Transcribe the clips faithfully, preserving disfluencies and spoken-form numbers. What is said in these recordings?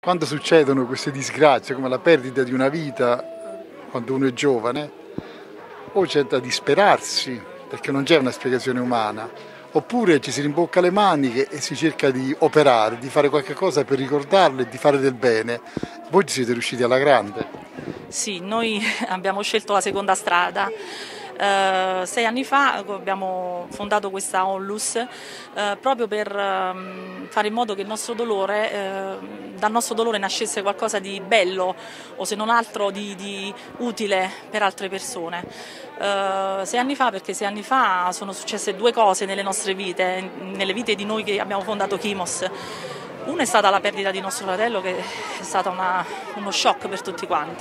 quando succedono queste disgrazie, come la perdita di una vita quando uno è giovane, o c'è da disperarsi, perché non c'è una spiegazione umana, oppure ci si rimbocca le maniche e si cerca di operare, di fare qualche cosa per ricordarlo e di fare del bene. Voi ci siete riusciti alla grande. Sì, noi abbiamo scelto la seconda strada. Uh, sei anni fa abbiamo fondato questa Onlus uh, proprio per uh, fare in modo che il nostro dolore, uh, dal nostro dolore nascesse qualcosa di bello o se non altro di, di utile per altre persone. Uh, sei anni fa perché sei anni fa sono successe due cose nelle nostre vite, nelle vite di noi che abbiamo fondato Chimos. Una è stata la perdita di nostro fratello, che è stata una, uno shock per tutti quanti.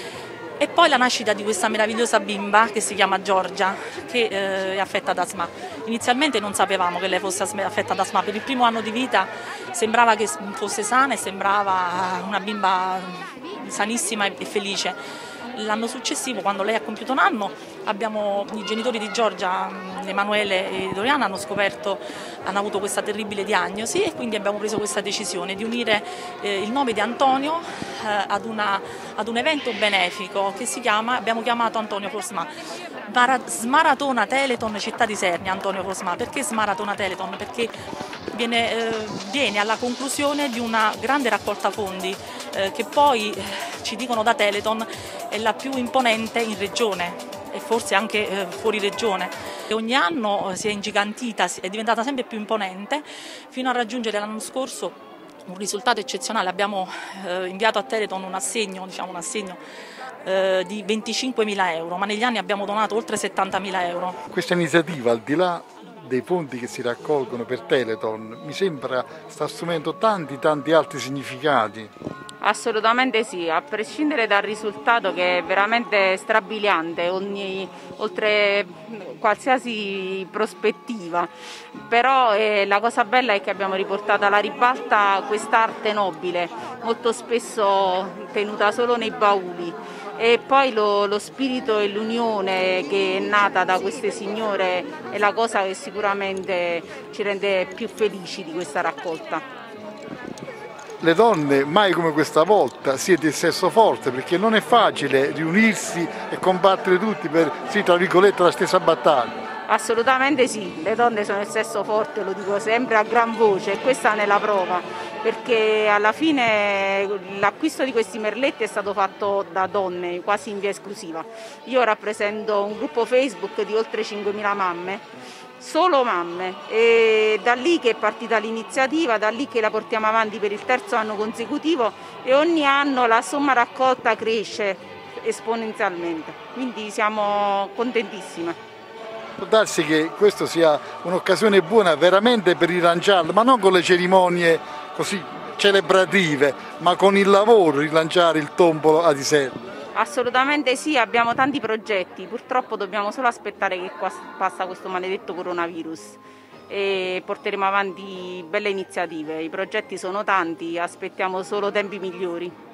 E poi la nascita di questa meravigliosa bimba che si chiama Giorgia, che eh, è affetta da asma. Inizialmente non sapevamo che lei fosse affetta da asma, per il primo anno di vita sembrava che fosse sana e sembrava una bimba sanissima e felice. L'anno successivo, quando lei ha compiuto un anno, abbiamo, i genitori di Giorgia, Emanuele e Doriana, hanno scoperto, hanno avuto questa terribile diagnosi e quindi abbiamo preso questa decisione di unire eh, il nome di Antonio eh, ad, una, ad un evento benefico che si chiama, abbiamo chiamato Antonio Prosma, Smaratona Teleton Città di Sernia. Antonio Prosma, perché Smaratona Teleton? Perché viene, eh, viene alla conclusione di una grande raccolta fondi eh, che poi eh, ci dicono da Teleton è la più imponente in regione e forse anche eh, fuori regione. E ogni anno eh, si è ingigantita, è diventata sempre più imponente fino a raggiungere l'anno scorso un risultato eccezionale. Abbiamo eh, inviato a Teleton un assegno, diciamo un assegno eh, di venticinquemila euro, ma negli anni abbiamo donato oltre settantamila euro. Questa iniziativa, al di là dei fondi che si raccolgono per Teleton, mi sembra sta assumendo tanti tanti altri significati. Assolutamente sì, a prescindere dal risultato che è veramente strabiliante ogni, oltre qualsiasi prospettiva, però eh, la cosa bella è che abbiamo riportato alla ribalta quest'arte nobile, molto spesso tenuta solo nei bauli, e poi lo, lo spirito e l'unione che è nata da queste signore è la cosa che sicuramente ci rende più felici di questa raccolta. Le donne, mai come questa volta, siete il sesso forte, perché non è facile riunirsi e combattere tutti per, sì, tra virgolette, la stessa battaglia. Assolutamente sì, le donne sono il sesso forte, lo dico sempre a gran voce, e questa ne è la prova, perché alla fine l'acquisto di questi merletti è stato fatto da donne, quasi in via esclusiva. Io rappresento un gruppo Facebook di oltre cinquemila mamme, solo mamme, e da lì che è partita l'iniziativa, da lì che la portiamo avanti per il terzo anno consecutivo e ogni anno la somma raccolta cresce esponenzialmente, quindi siamo contentissime. Può darsi che questa sia un'occasione buona veramente per rilanciarlo, ma non con le cerimonie così celebrative, ma con il lavoro rilanciare il tombolo ad Isernia. Assolutamente sì, abbiamo tanti progetti, purtroppo dobbiamo solo aspettare che passa questo maledetto coronavirus e porteremo avanti belle iniziative, i progetti sono tanti, aspettiamo solo tempi migliori.